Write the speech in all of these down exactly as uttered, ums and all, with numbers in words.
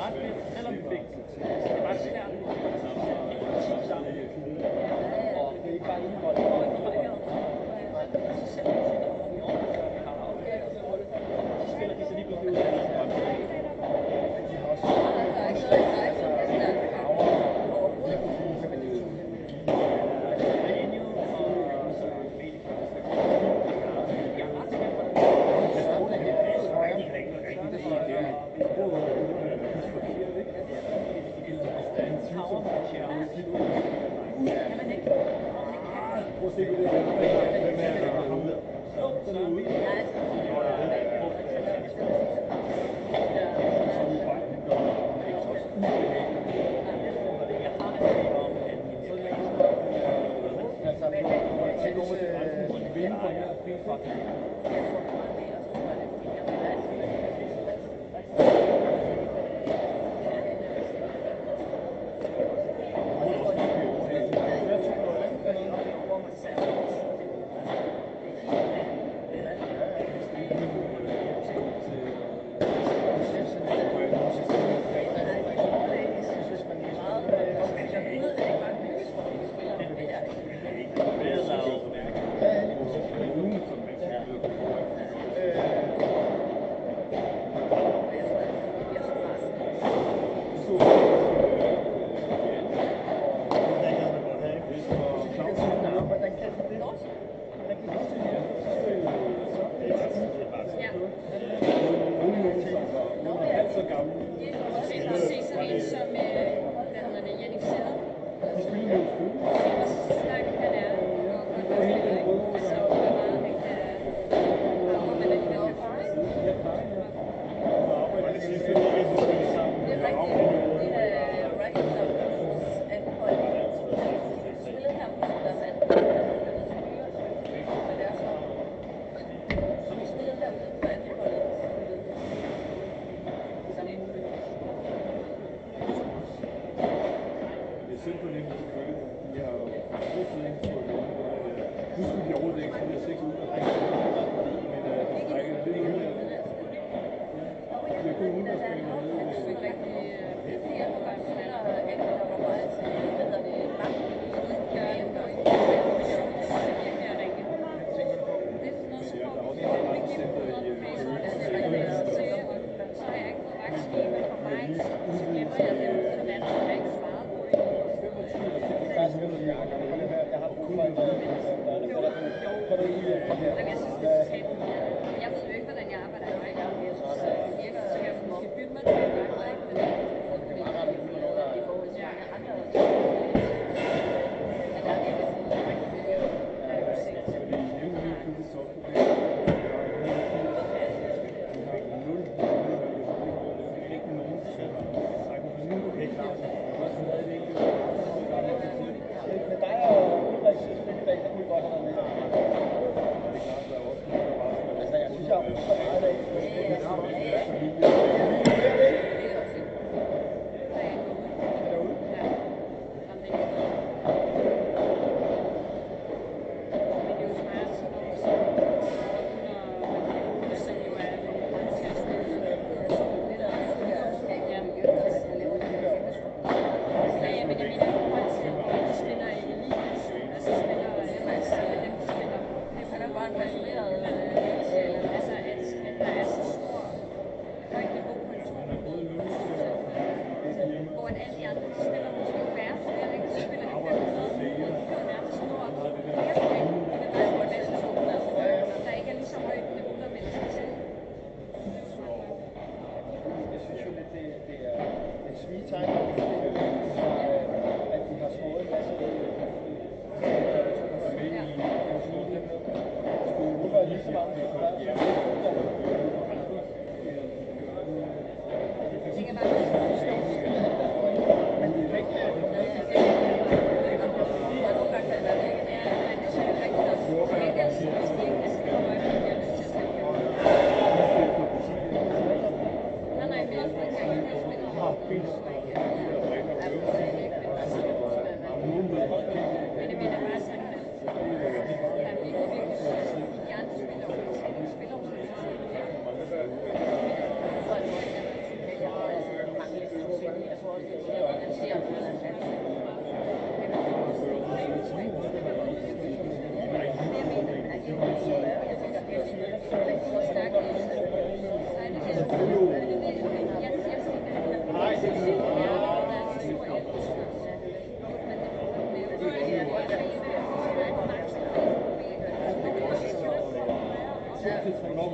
ret fedt, selvom vi fik det var svært at team sammen. Og det er ikke bare lige godt, og så selv vi tænker, om vi overfører, vi har afgjort det, og så spiller de så lige pludselig ud af det. De har også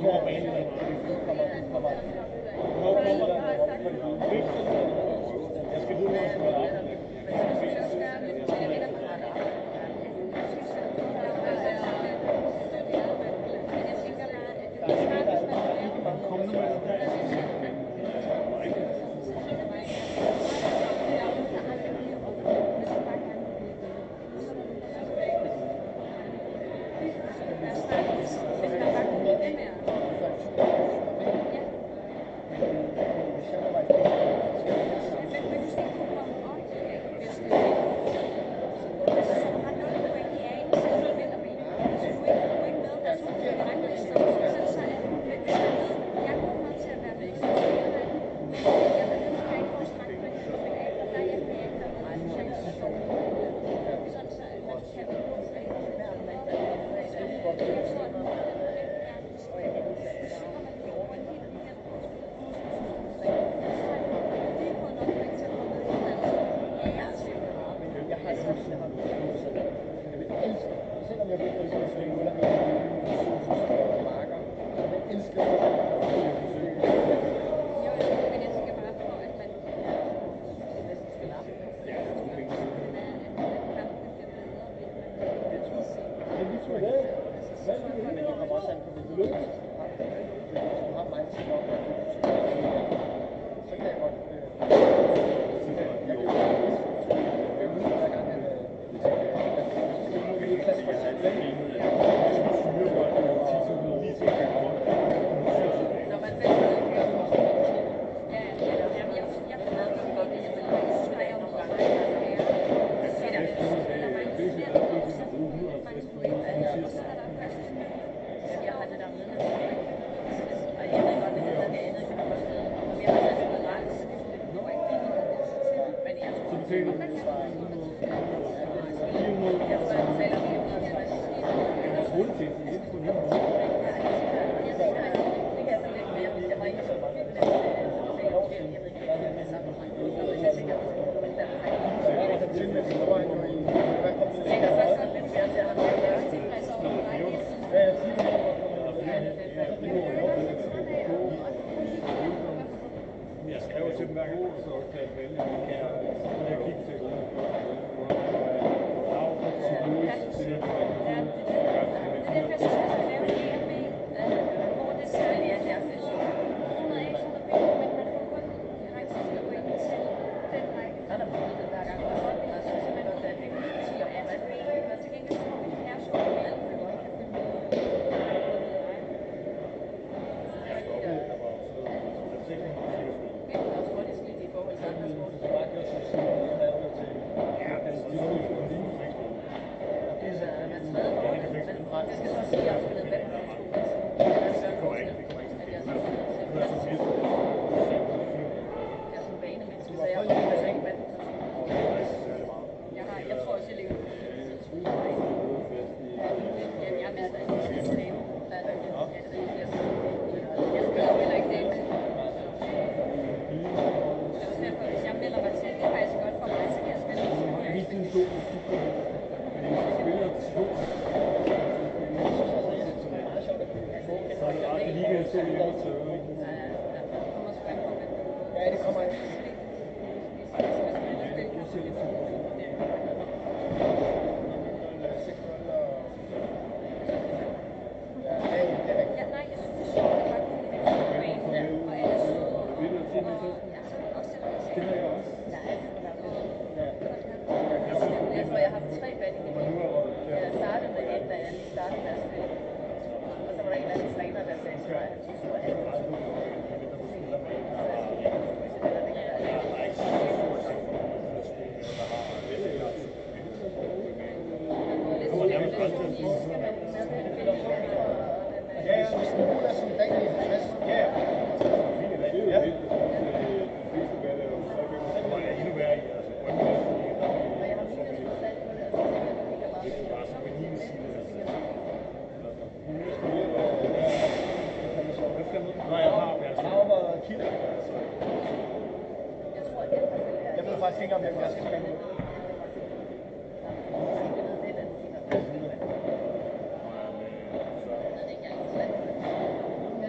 Thank you.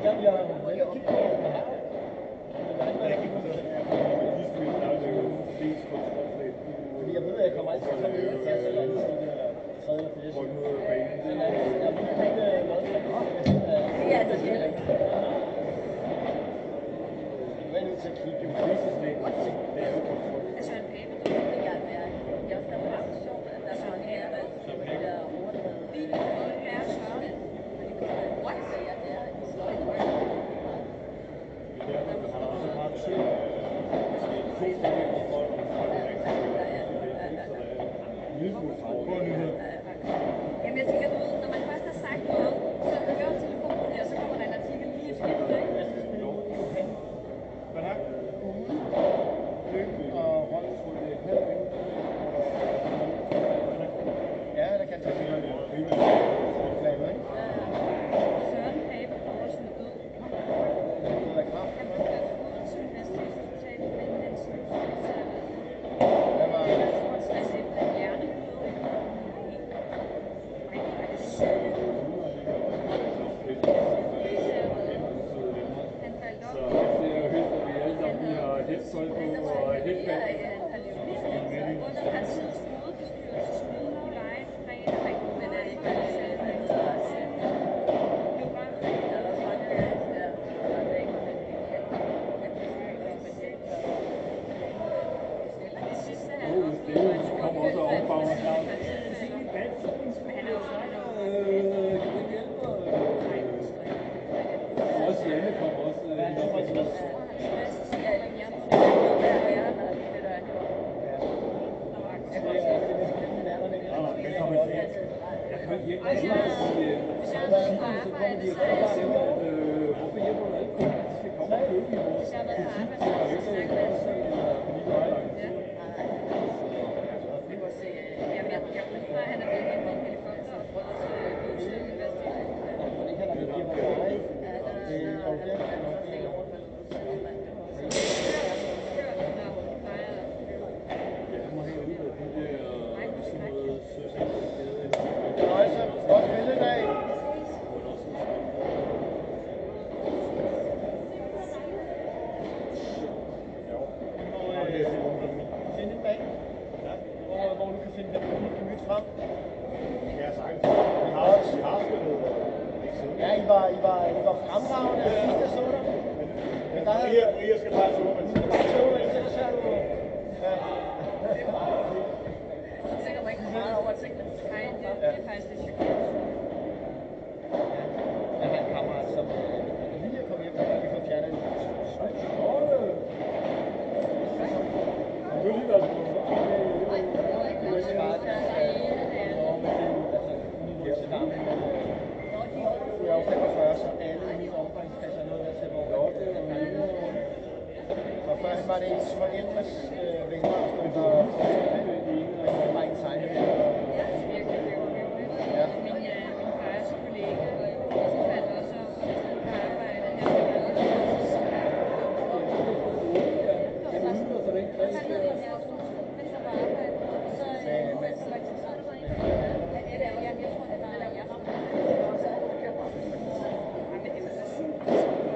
Jamen, jeg har været inde og kigge på, om der har. Men der er ikke noget, der kigger på det. Fordi jeg ved, at jeg kommer altid til at komme ned og kaste eller andet i det der tredje eller fjerde side. Men jeg jeg vil ikke have en madstand. Det er altså heller ikke. Du er nødt til at kigge. Altså en pape, det er jeg værd. Det er også der er meget sjovt, at der er sådan her, der er de der overdrevet. Det er sådan. Fordi det er what? Det er der i sløjt. Jamen jeg tænker, du ved, når man først har sagt noget, så hører telefonen der, så kommer der en artikel lige efter, ikke? Hvad er løb og rollefod. Ja, der kan tage noget. Flame, ikke? Søren Pape over sin død. Det er kraft. Han blev ude til universitetshospital med en sindssyg Der var stress efter en hjerneblødning. Ej, det er sygt. Han faldt op. Under partiets hovedbestyrelsesmøde i Vejen fredag, men er det ikke, hvad de sagde, der ikke var biografen? Der er også mange af de der damer, men det er det sidste, han oplevede, var et stort fællesskab med sine partifæller. Men han er jo så Også Janne kom også. hvad er det for et stress? Ja, jeg tror, det er værre, når det der er gjort. Ja, det er det er skændende nærmere, det er det. Jeg kommer til. Jeg kan ikke hjælpe. Hvis jeg har været på arbejde, så er jeg sådan, Hvorfor hjælper du ikke? De skal komme og købe i vores. hvis jeg har været på arbejde, så har jeg snakket med Vi må se. Jamen, jeg jeg går ud fra, at han er blevet hentet i en helikopter og fløjet til Odense Universitet. For det kan der ikke give mig. Ja, der er Det er jo der det. er også helt overfaldet Odense, mand. Det var så kørt, når hun plejer at flyve. Jeg må have ud af de der sådan noget søsætningsgade. Nøjse, godt billede i dag. Finde en dag, hvor, hvor du kan finde den unikke nyt frem. Det kan jeg sagtens. Vi har, vi har spillet øh, Ja, I var, I var, I var fremragende, jeg synes, jeg så dig. Men der havde Maria, Maria skal bare tåle, men du skal bare tåle, ikke? Ellers er du... Ja. Så tænker man ikke meget over tingene. Nej, det, det er faktisk lidt chokerende. Jeg har en kammerat, som øh, lige er kommet hjem, og vi får fjernet en Du lige været på. Nej, det var ikke det er bare noget. deres øh, over med det, altså universelle navn. Jeg er jo femogfyrre, så alle i min omgangskreds er noget der til, hvor og først var det ens forældres øh, venner, der var det var en tegning. Ja, virkelig, det var virkelig. Ja. Min, øh, min fars kollega, som faldt også om på arbejde, han var også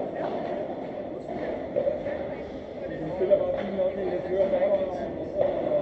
Du spiller bare fint nok, det er kører bare.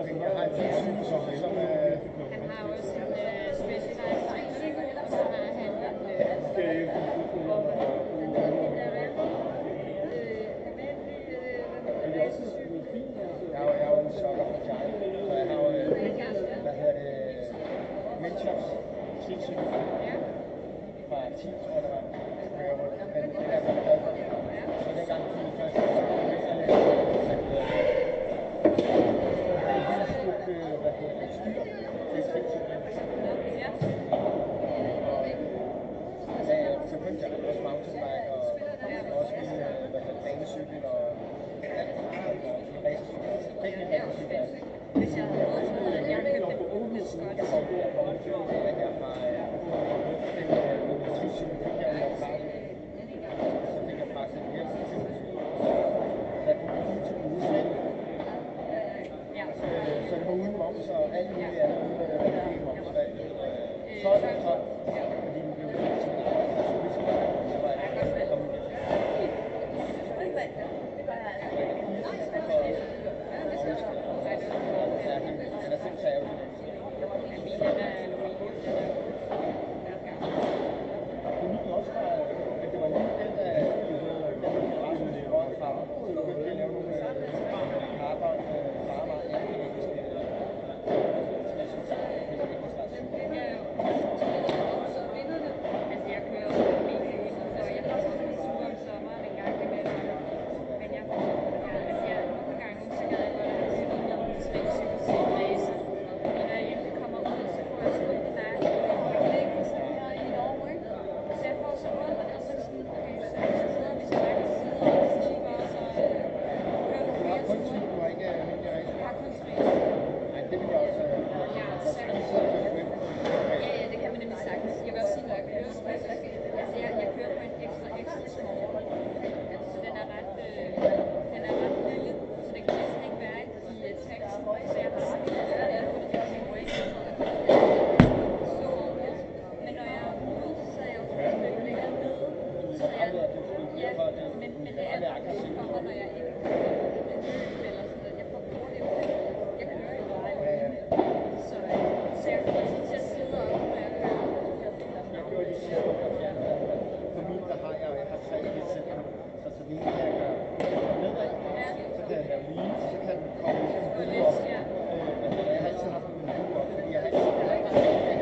tænker, jeg har en fin cykel, som, som øh, Han har også en øh, Specialized tre-cykel, og så har han en øh, og den der den der hvad? Øh, almindelig øh, hvad hedder det, racercykel. jeg, er jo- jeg er jo en sokker for Giant, så jeg har jo, øh, hvad hedder det, Mentos tri-cykel Ja. fra ti, tror jeg det var. Så kører jeg rundt, men det er jeg rigtig glad for. Så dengang de første år, så var det sådan, så begyndte jeg også mountainbike og også min hvad hedder banecykel og alt og min racercykel. Ikke min racercykel, altså. Hvis jeg havde råd, så havde jeg købt det brune skot. Jeg får jeg får en køb af her fra min tri-cykel, fik jeg jo fra så fik jeg faktisk en hjem til så jeg kunne give til uge selv. Ja. Så det var uden moms og alt muligt andet uden at det var momsvalg. tolv tolv, fordi den blev til min arbejdsplads. Så var jeg kommet hjem. Han er selv taget. Det er også fra, at det var lige den, der den Rasmus Rød fra, så begyndte de at lave nogle carbon farmer i engelske Altså, jeg kører også bil ude, så jeg har også en tur om sommeren en gang imellem. Men jeg, ja, altså, jeg, nogle gange, så gad jeg godt at købe en om tre cykel til en racer. Men når jeg endelig kommer ud, så får jeg sgu ikke nakken. Jeg får ikke ligge sådan her i et år, ikke? Så jeg får så ondt, og så er det sådan, okay, så er det bedre, hvis jeg bare kan sidde og stikke og så øh, køre nogle flere kun ture. cykel, du har ikke almindelig race. Jeg har kun tre. Nej, det vil jeg også. Ja, Så så skal du sidde og køre Swift. ja, ja, det kan man nemlig sagtens. Jeg vil også sige, når jeg kører Swift, altså jeg, jeg kører på en ekstra, ekstra small. Så den er ret, øh, den er ret lille, så den kan næsten ikke være i uh, teksten. Så jeg har sådan en der, der fordi jeg har min race. Så, men når jeg er ude, så er jeg jo lidt længere nede. Så jeg, ja, men, men det er bare for mig, når jeg ikke kører løb eller sådan noget. Jeg får hurtigt ud. Jeg kører jo bare i øjnene. Så, så jeg kommer sådan til at sidde op, når jeg kører. Jeg gjorde lige sidste år, at jeg på min, der har jeg, jeg har tre headsetter. Så så den ene kan jeg gøre nedad, så kan jeg lave lige, og så kan den komme ligesom en bue op. Øh, jeg har altid haft en bue op, fordi jeg har altid haft en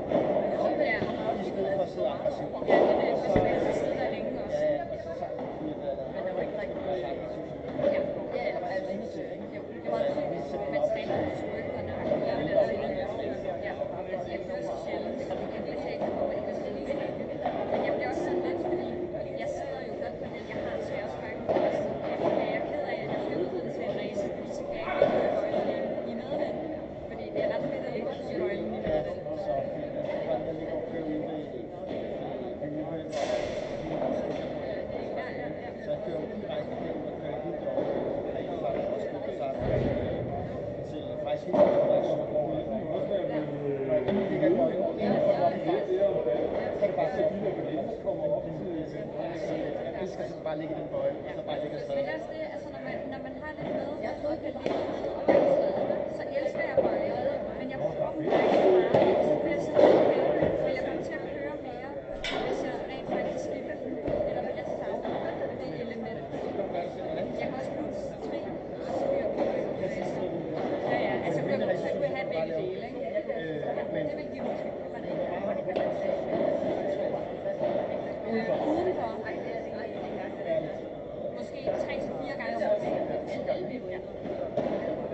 i stedet for at sidde aggressivt. Ja, det er det. Hvis man kan sidde der længe også. Ja, og så tager jeg fordi jeg der. Men der var ikke rigtig noget aggressivt. Ja, ja, der var altså ikke til, ikke? Jo, det var sygt. Man træner jo sgu ikke på nakken. Jeg vil altså ikke. Ja, altså jeg kører så sjældent. Jeg kan ikke komme ikke at sidde i det. Men jeg bliver også sådan lidt, fordi jeg sidder jo godt på den, jeg har, så jeg også faktisk også, jeg er ked af, at jeg flyttede til en race, fordi så kan jeg ikke ligge i bøjlen i medvind. Fordi det er ret fedt at ligge i bøjlen i Ja, medvind. så fint. Jeg tror, jeg ligger og kører ude i Bygge og Ja, ja, ja. så jeg kører direkte igennem og kører helt over Hejlefart og Skøbesart til faktisk helt over der kommer på ude. Når jeg lige ligger i bøjlen, inden for lommen, så er det bare så og så kommer op i jeg elsker sådan bare ligge i den bøjle, og så bare ligge og Men træde. det er også det, altså når man, når man har lidt med, jeg tror, kan ligge ned og bare træde, så elsker jeg bøjlen, men jeg bruger dem ikke så meget, så bliver jeg sådan lidt mere, men jeg kommer til at køre mere, hvis jeg rent faktisk ikke eller vil jeg savne det element. Jeg kan også putte tri og styr på det. Ja, ja, altså kunne jeg, så kunne jeg have begge dele, ikke? Men det vil give mig udenfor. Måske tre til fire gange om ugen. Ja.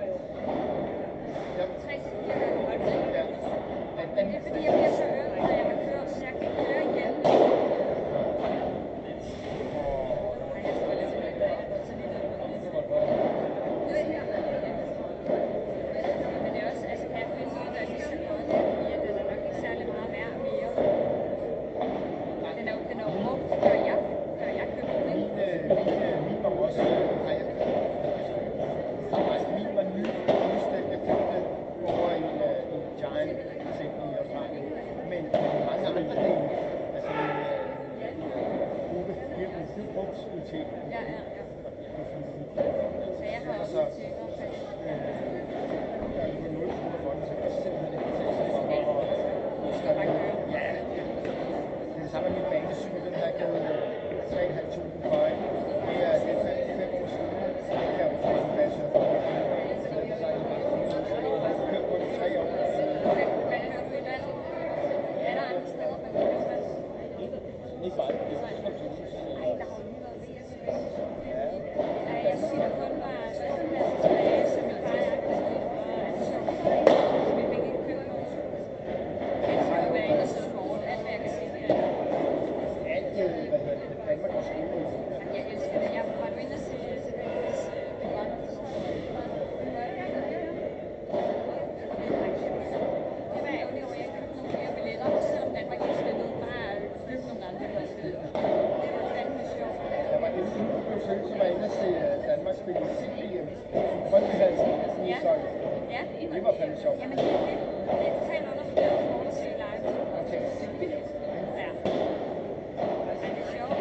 udsolgt. Ja. Det var fandme sjovt. Jamen, det er det. Det er totalt undervurderet sport at se live. Okay. Ja. Ja, det er sjovt.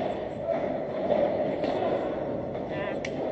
Ja.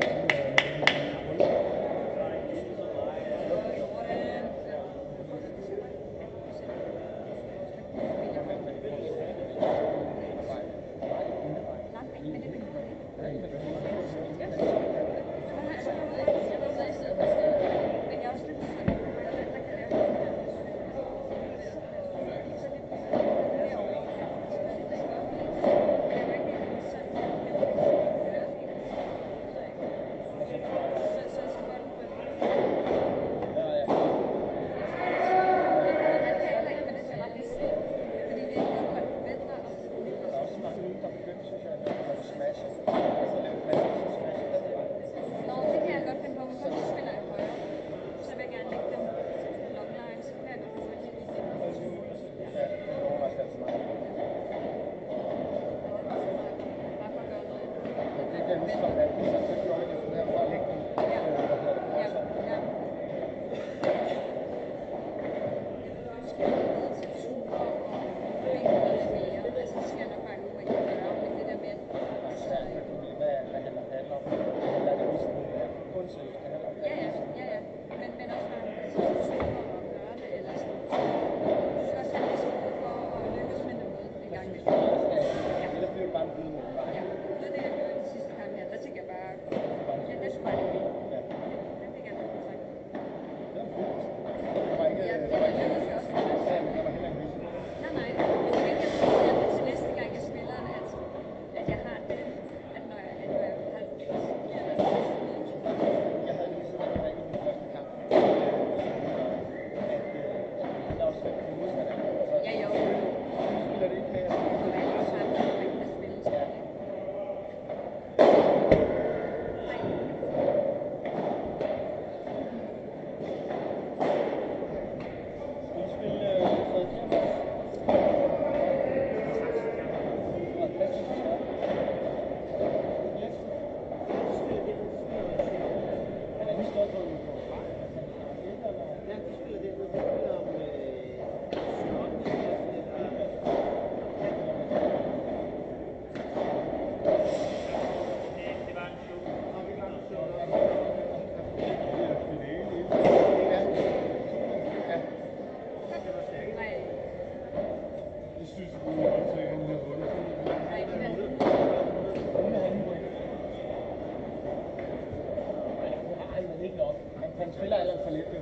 Han spiller allerede for lidt, jo.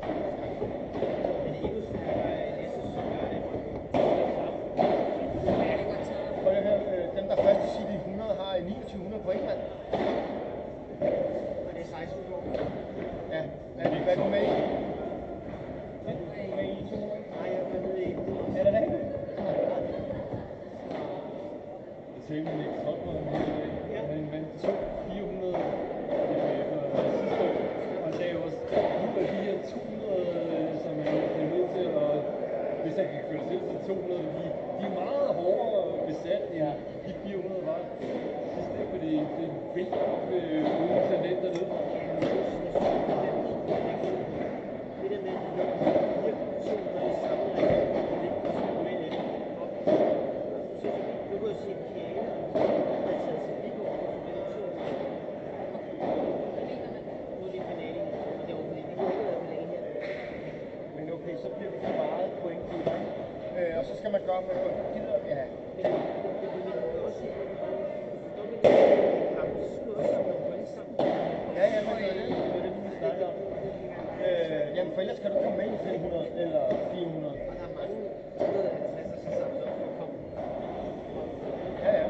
Prøv at høre, dem der først i City hundrede har niogtyve hundrede point, mand. Og det er seksten år. Ja, er det, hvad er du med i? Er du med i to hundrede? Nej, jeg er med i Er det rigtigt? Jeg tænkte, at Nick Topper han vandt fire hundrede sidste år, og det er jo også nogle af de her to hundrede, som han er nødt til at, hvis han kan køre selv til to hundrede, de, de er meget hårdere besat, end de fire hundrede var sidste, fordi det vælter op med nogle talenter ned. Det der med, at de fire personer i samme region, det er med det. Så du kan se, at Kjæle har taget sig lige over for det to mod de finalen, og det var fordi, de kunne ikke være finalen her. Men okay, så bliver det for meget point til dig. Øh, og så skal man gøre med, at gider, ja. Men det kunne man også se, at dobbelt kamp, så skulle også samle point sammen. Ja, ja, men det var det, det var det, vi snakkede om. Øh, jamen, for ellers kan du komme med i fem hundrede eller fire hundrede. Og der er mange hundrede pladser, som samles op for at komme. Ja, ja.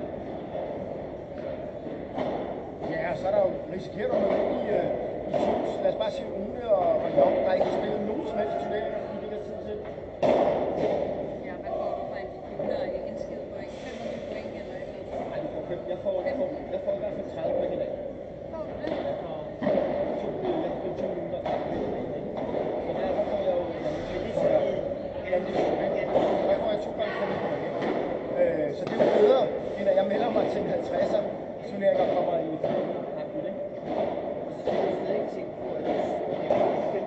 Ja, og så er der jo, risikerer du noget i, øh, i teams. Lad os bare sige Une og, og Jong, der ikke har spillet nogen som helst turneringer i det der tid til. Ja, hvad får du fra en computer? Ikke en skid point? fem hundrede point eller et eller andet? Nej, du får fem. Jeg får, jeg får, jeg får i hvert fald tredive point i dag. Får du det? Jeg får to, jeg har spillet to minutter. Så derfor får jeg jo, ja, det er jo, der får jeg to gange fem point. Øh, så det er jo bedre, end at jeg melder mig til en halvtredser turnering og kommer i finalen. Så skal du stadig tænke på, at det er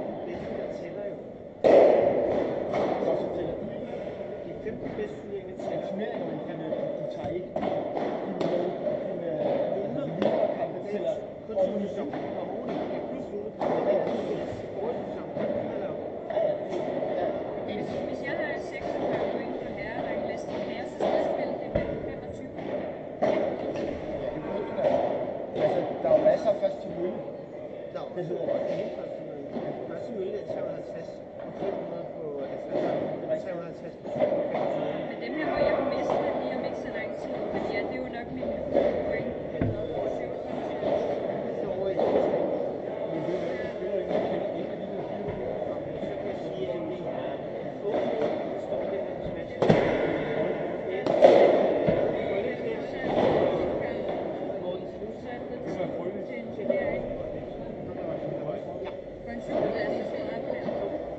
Det hedder det. Første mølle er tre hundrede og halvtreds, og fem hundrede på halvtreds, tre hundrede og halvtreds på syv hundrede og femogtyve. Men dem her må jeg jo miste lige om ikke så lang tid, fordi at det er jo nok min point. Så over i sidste. Men det er jo ikke spiller ikke noget penge ind i de der fire. Så kan jeg sige, at det er okay, det står der med smash. Morten Slusa. Det var frygteligt. For en syvende er det så meget på den.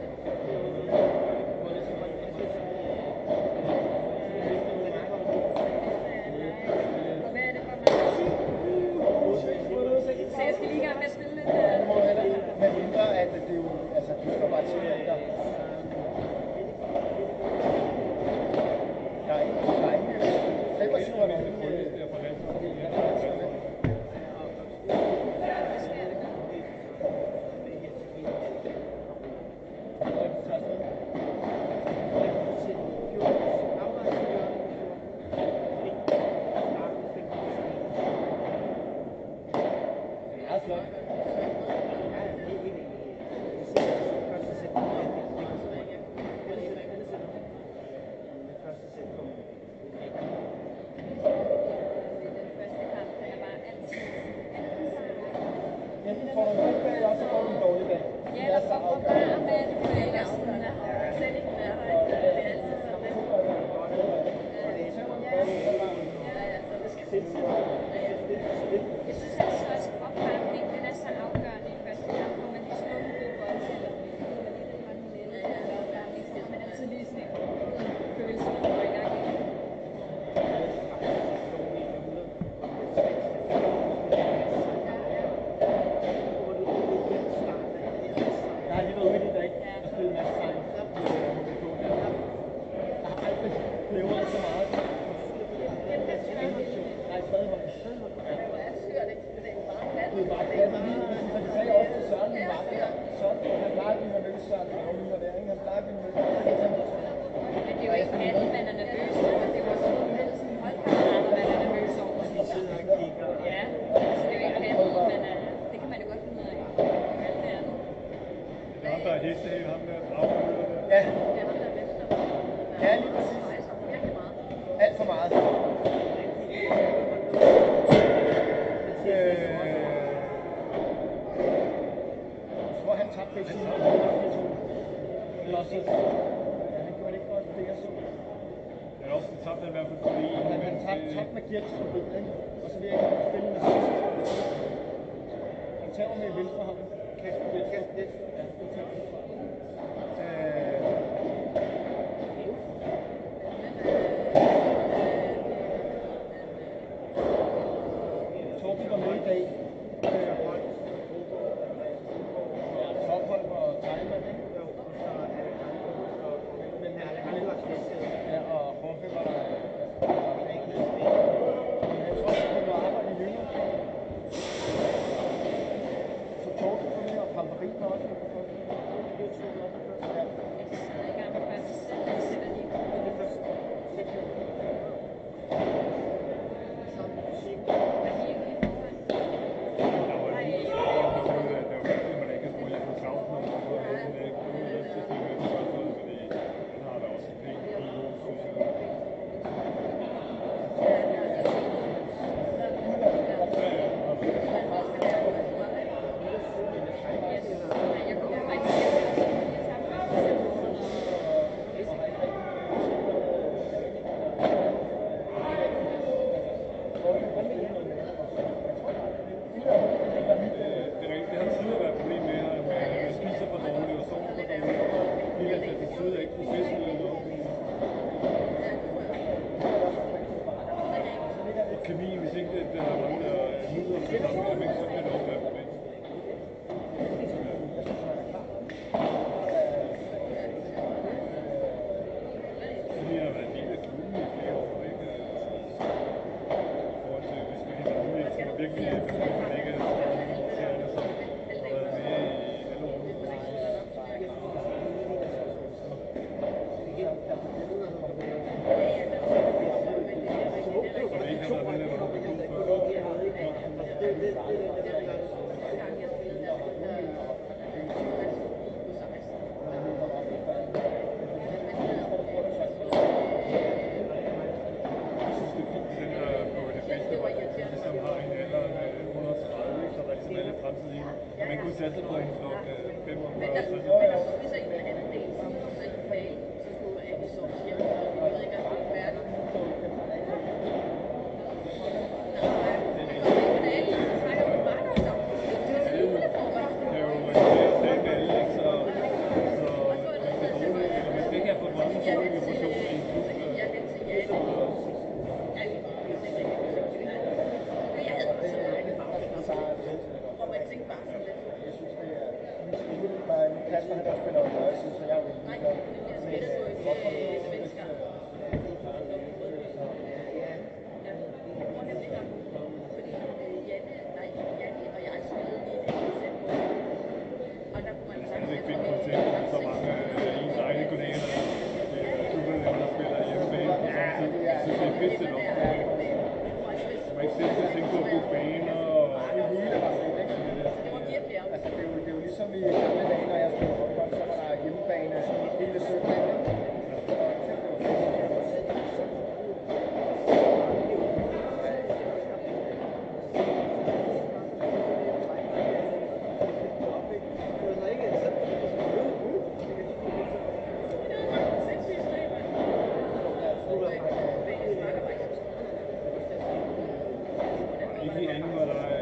Og hvad er det for noget? Så jeg skal lige i gang med at spille lidt. Det må du heller ikke. Men mindre, at det er jo, altså, du skal bare til at der. Der er ikke, der er ikke, femogtyve er noget. Det er for langt. Enten får du en god dag, eller så får du en dårlig dag. Ja, eller for for bare med det, eller sådan, at slet ikke være der. Det er altid sådan lidt. Ja, ja, så det skal jeg synes altså også, at opvarmning, den er så afgørende i første kamp, hvor man lige slår en god bold, eller man lige den hånden lidt, eller opvarmning, så har man altid lige sådan en følelse, der går i gang igen. Jeg har lige været ude i dag og spille en masse sange. Jeg har aldrig levet så meget. Nej, stadigvæk. Det er bare klasse. Så det sagde jeg også til Søren, min marker. Søren, han plejer at blive nervøs, Søren. Han er jo lige der, ikke? Han plejer at blive nervøs. Men det er jo ikke alle, man er nervøs over. Det er jo også noget med sådan holdkammerater, man er nervøs over. Ja, altså det er jo ikke alle, man er... Det kan man jo godt finde ud af. Alt det andet. Det er ham, der er heste, ham der afmøder der. Ja, Det er ham, der er bedst. ja, lige præcis. Virkelig meget. Alt for meget. Øh, jeg tror, han tabte begge sine. Eller også, ja, han gjorde det ikke godt, det jeg så. Det er også tabt i hvert fald på det ene. Han, han tabte tab med Gjerts på benet, ikke? Og så vil jeg ikke have spille med sidst. Han tager med venstre hånd. Kasper Gjerts. Ja, det tager han. Øh, Torben var med i dag. Øh, Holt, Topholm og Tejlmann, ikke? Jo, og så er det men han er lidt lagt lidt. Ja, og Jorge var der. Men jeg tror, at det var arbejde i Jylland. Så Torben var med, og Pamperin var også med på første. Ja. Jeg sidder i gang med første sæt, jeg sætter lige på det første. Er de ikke lige foran? Der var lige der var noget, der var virkelig, man ikke kan spille på Clausen, og så er det ikke noget, der skal spille med spørgsmålet, fordi han har da også en pæn niveau, synes jeg. Ja, det er altså fint. Jeg kunne faktisk ikke have det samme første sæt. Det er rigtigt, det har tidligere været et problem med ham, at han spiser for dårligt og sover for dårligt. De her attitude er ikke professionelle nok. Og kemi, hvis ikke der er mange, der nyder sig sammen med ham, så kan det også være et problem. Fordi han har været en del af klubben i flere år, ikke? I forhold til, hvis vi kan bruge det, som er virkelig begyndt, man ikke er så irriterende, som har været med i alle årene. Så det ikke har været medlem af H B K før. Kasper han også spiller jo højre side, så jeg er jo ikke ligeglad. Men øh, hvorfor det er lidt... stadigvæk finde på til, så mange af ens egne kolleger, der er superlevende, der spiller hjemmebane på samme tid. Jeg synes, det er fedt set op. Man ikke selv skal tænke på at bruge baner og... Det hele var fedt, ikke? Altså, det er jo, det er jo ligesom i gamle dage, når jeg spillede håndbold, så var der hjemmebane hele søndagen, ikke? Og tænk, det var fedt. Ikke i anden, hvor der er...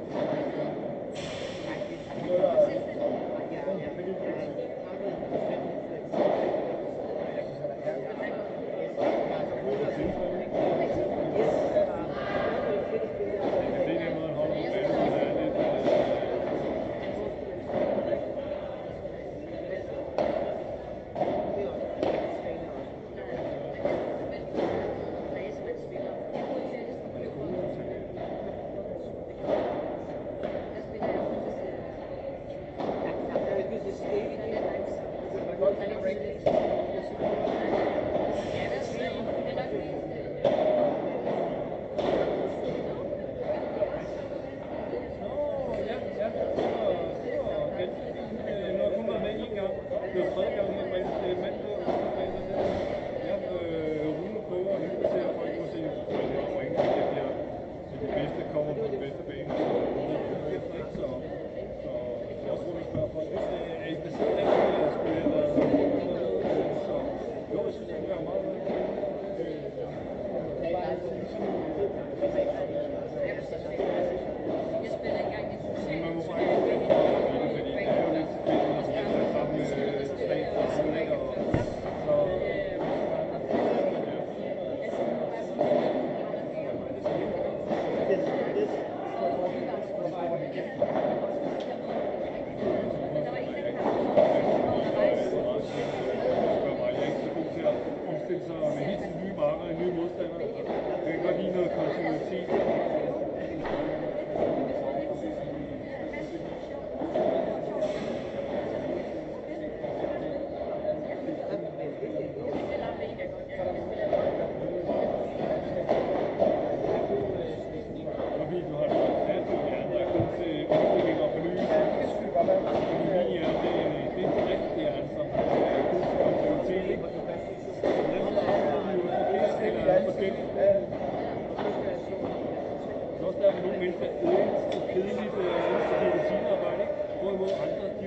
Virkelig.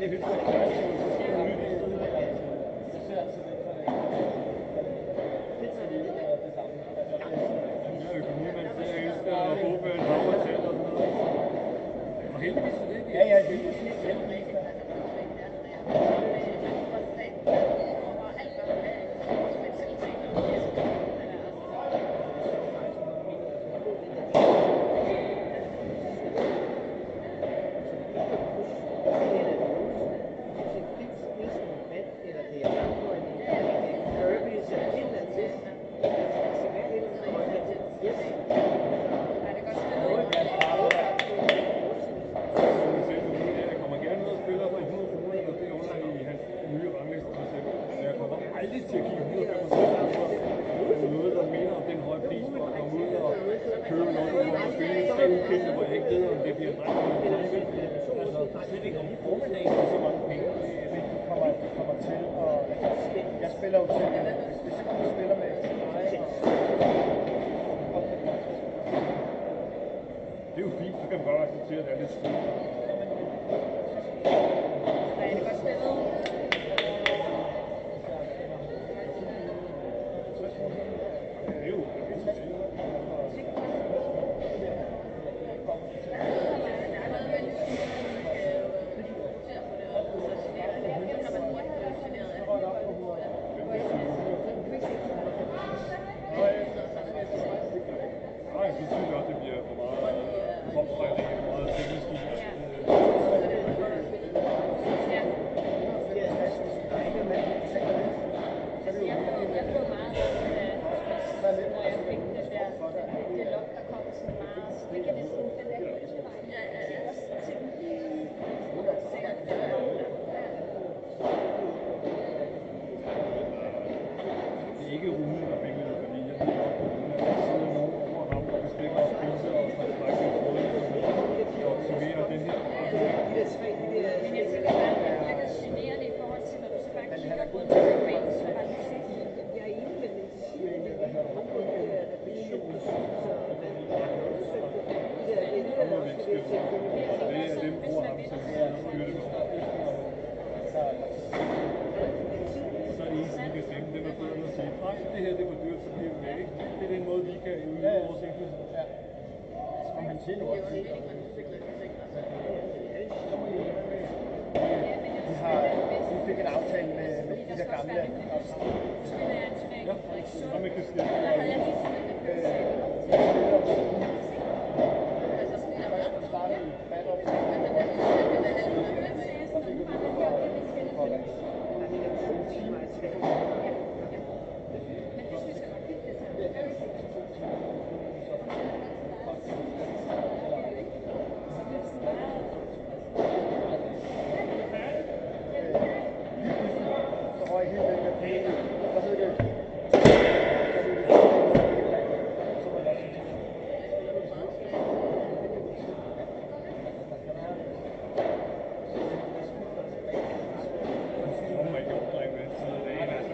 det hyggeligt at gøre det, så skal man nyde det. Jeg ser altid lidt for det. Fedt, så det ikke er det samme. Altså, det er sådan, Jeg er økonomimand, så jeg elsker at håbe, at havre tal og sådan noget. Og heldigvis for det. ja, ja, det er præcis heldigvis. Jeg kommer gerne ud og spiller for hundrede kroner, og det under i hans nye rangliste for eksempel. Så jeg kommer aldrig til at kigge et hundrede og femogtredive kroner. Det er noget, der minder om den høje pris for at komme ud og købe noget, hvor man spiller med tre ukendte, hvor jeg ikke ved, om det bliver en dreng eller en pige. Altså, slet ikke om formiddagen for så mange penge. Det kommer, det kommer til, og altså, jeg spiller jo til, hvis, hvis jeg kommer og spiller med dig, og Det er jo fint, så kan man godt acceptere, at det er lidt stort. Det er jo Nej, så synes jeg også, det bliver for meget kropstræning, for meget teknisk i. Det er ikke Rune, der fik det, fordi jeg ved godt, at der sidder nogen over ham og bestemmer og spiser og trækker i tråden, og optimerer den her. De der tre, de der... Men jeg tænker bare, at det virker generende i forhold til, når du så bare kigger på en så bare du ser, Jeg er enig med den siger, det er meget repetition, så man har også svært på de der billeder, Så må og vi også ikke det spille. der Det er dem, bruger ham som styrer det med. Og så er det eneste, vi kan stemme, dem er fødderne og sige, nej, det her det er for dyrt, så bliver vi væk. Ikke? Det er den måde, vi kan øge vores indflydelse. ja. Og man siger jo også, de har, de fik en aftale med, med de der gamle ophavn. Ja, og man kan stemme. Der havde jeg lige sådan en Øh, følelse af, de spiller jo først startet i Ballerup, og så fik de for, for to timer i telefonen. men det synes jeg var vildt, det Det der. er to timer. Så koster det eller ikke. Så røg hele den der pæne, hvad hedder det? Så var der også en Hvor man ikke opdrive med tid af dagen, altså.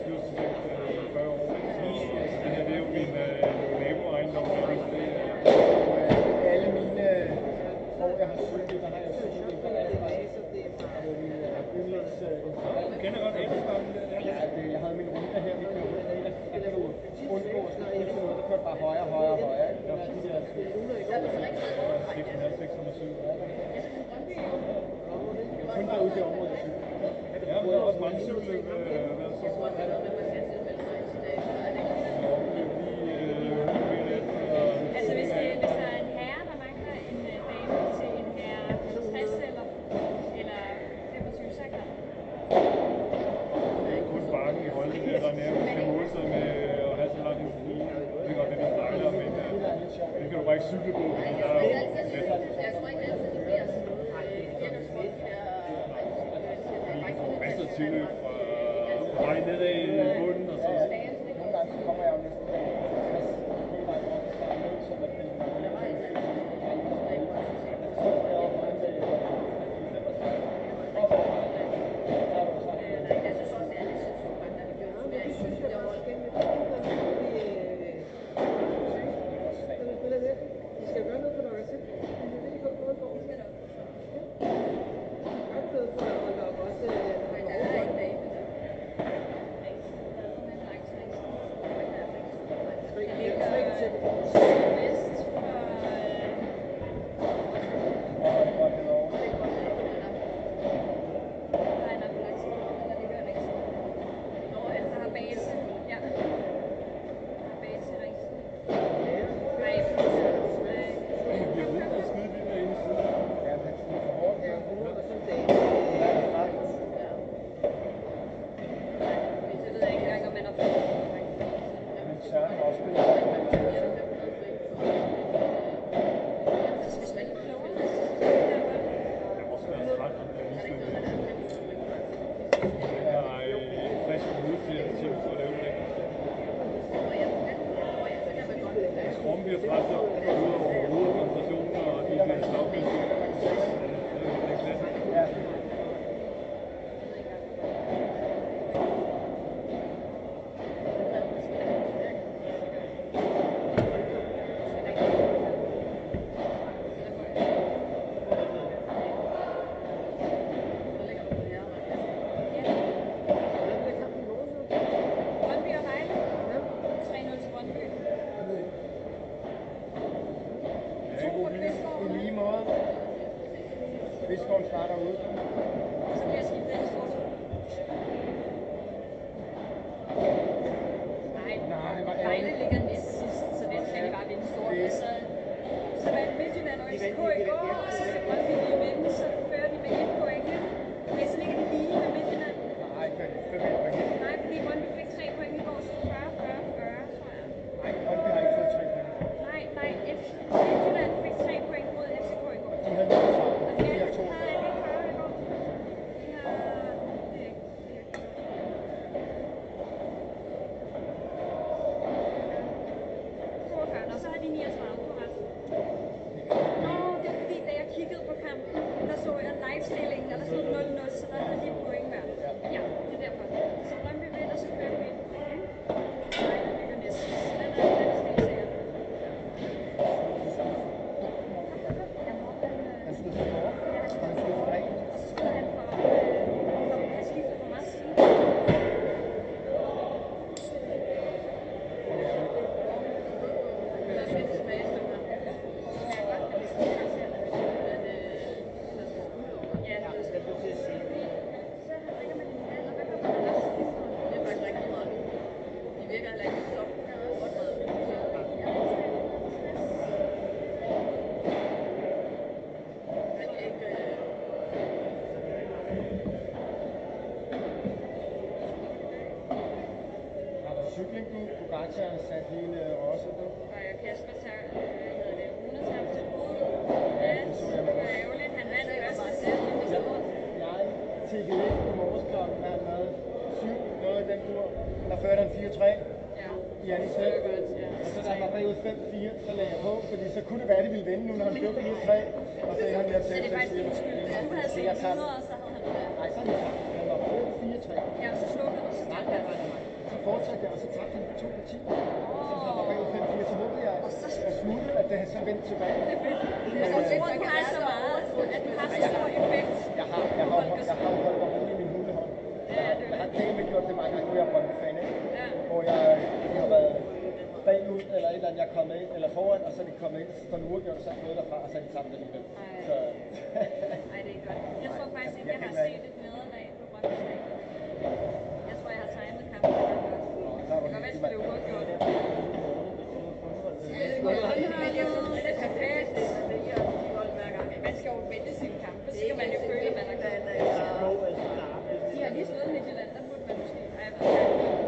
dyrskudssigt øh, fyrre år. Så det her, det er jo min øh, naboejendom. nærmest. Det er- Øh, alle mine år, jeg har cyklet, der har jeg cyklet på asfalt. Og det er min øh, yndlings øh, Du kender godt asfalten der. Ja, det, jeg havde min runde her, vi kørte rundt der, der kan du undgå at skulle krydse noget, der kørte bare højere, højere, højere, ikke? Ja. De der seks seks komma nul, seks komma syv. kun derude i det område, jeg cykler. Ja, men der er også mange cykelløb øh, hver sommer. Og opløb lige øh, lidt og Altså hvis, det, hvis der er en herre, der mangler en øh, dame til en herre halvtreds eller, eller femogtyve, så er jeg klar. det er kun bakken i Holte, der der nærmest skal måle sig med at have så langt en bil. Det er godt, den er stejler, men øh, det kan du bare ikke cykle på, fordi der er jo masser af tilløb fra vej nedad i bunden og så. Nogle gange så kommer jeg jo næsten halvtreds hele vejen rundt og starter ned, så at den var ned til en så skal jeg op og med femogtredive. Og så er du sagt, Vi skal gøre noget for dig selv. Det er det, vi går på. Godt noget for at holde op også. Kvistgården starter ude. Så bliver jeg skiftet i stort. Nej, Vejle ligger næst sidst, så den skal vi bare vinde stort. Så, så vandt Midtjylland og F C K i går, og så skal Brøndby lige vinde, så fører de med et point. Men så ligger de lige med Midtjylland. Nej, det er fem point. Nej, fordi Brøndby fik tre point i går, så fyrre, fyrre, fyrre, tror jeg. Nej, Brøndby har ikke fået tre point. Nej, nej, Midtjylland fik tre point mod F C K i går. De har lige sagt, Og de har to. nej, det er fyrre i går. De har... Det er ikke... toogfyrre, og så har de niogtredive, du har ret. Nå, det er fordi, da jeg kiggede på kampen, der så jeg livestillingen, og der stod nul nul, så der havde de et point hver. Ja, det er derfor. Så Brøndby vinder, så fører vi et point, ikke? Nej, den ligger næsten. Så den er den er stensikker. Ja, Morten, Han spiller for Norge. ja, han Han spiller spiller for Ren. og så spiller han for... øh, Han skifter for meget siden. Har der cykling nu? Pogacar har sat hele Rosset nu. Og Kasper tager, øh, hvad hedder det, Rune tager til Rode. Ja, Ja, det så det jeg var også. ærgerligt. Han vandt første sæt, men det stod. Jeg tikkede ind på morgensklokken, da han havde syv noget i den tur. Der førte han fire tre Ja, i anden sæt. Og så da han var bagud fem fire, så lagde jeg på, fordi så kunne det være, at de ville vinde nu, når han blev fire tre. Og så ender han med at så tage det er faktisk din skyld. Hvis du havde set Jeg tager den. videre, så havde han været. Nej, så er det tabt. Han var bagud fire tre. Ja, og så slukkede du, så Nej, tabte nej, han. nej, nej. fortsatte jeg, og så tabte han de to partier. Så han var bagud fem fire, så håbede jeg, at slutte, at det så vendte tilbage. Det er fedt. Jeg tror, du har så meget, at du har så stor effekt. Jeg har, jeg har, jeg har holdt mig rolig i min hundehånd. Jeg har, jeg har til og med gjort det mange gange, nu er jeg Brøndby-fan, ikke? Hvor jeg, jeg har været bagud, eller et eller andet, jeg er kommet ind, eller foran, og så er de kommet ind, så står nu uafgjort, og så er de gået derfra, og så er de tabt alligevel. Så... Ej, det er godt. Jeg tror faktisk ikke, jeg har set et nederlag på Brøndby Stadion. Jeg tror, jeg har timet kampen ret godt. Det kan godt være, det blev uafgjort. Men jeg synes, det er perfekt. Man skal jo vinde sin kamp, så skal man jo føle, at man er glad. De har lige slået Midtjylland, der burde man måske have været.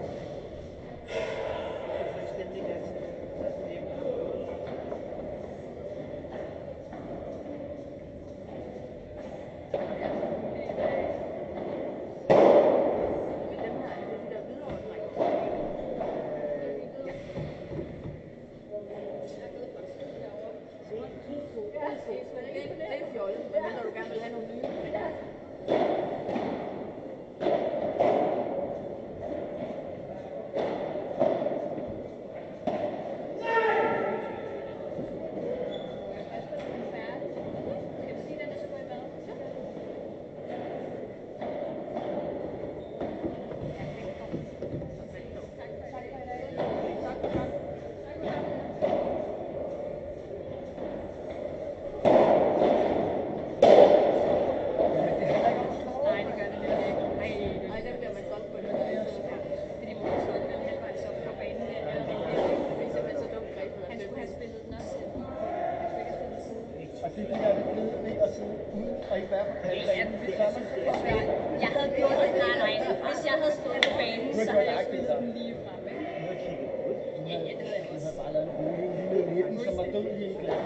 Jeg havde gjort det, nej, nej. Hvis jeg havde stået på banen, så havde jeg spillet den lige fremme. Ja, ja, det havde jeg også. Du havde bare lavet en rolig lille nitten, som var død i en glas.